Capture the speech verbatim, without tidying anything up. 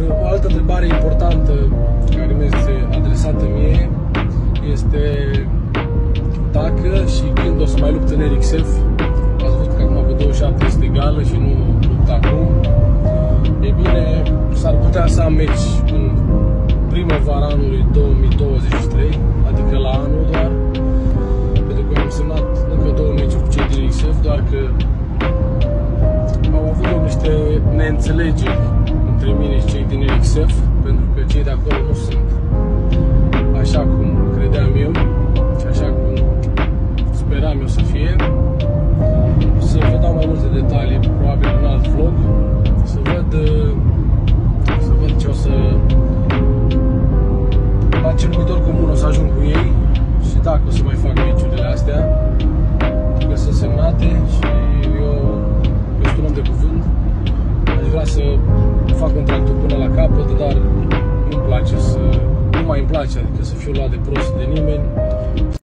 o altă întrebare importantă care mi este adresată mie este dacă și când o să mai lupt în R X F. Ați văzut că acum pe douăzeci și șapte este egală și nu lupt acum. E bine, s-ar putea să am meci în primăvara anului două mii douăzeci și trei, adică la anul doar, pentru că am semnat încă două meciuri cu cei din R X F, doar că au avut niște neînțelegeri între mine și cei din R X F, pentru că cei de acolo nu sunt așa cum credeam eu și așa cum speram eu să fie. Să vă dau mai multe detalii, probabil în alt vlog, să văd, să văd ce o să, la ce numitor comun o să ajung cu ei și dacă o să mai fac meciurile astea, că sunt semnate și eu, eu sunt un om de cuvânt, aș vrea să fac contractul până la capăt, dar nu-mi place să, nu mai îmi place, adică să fiu luat de prost de nimeni.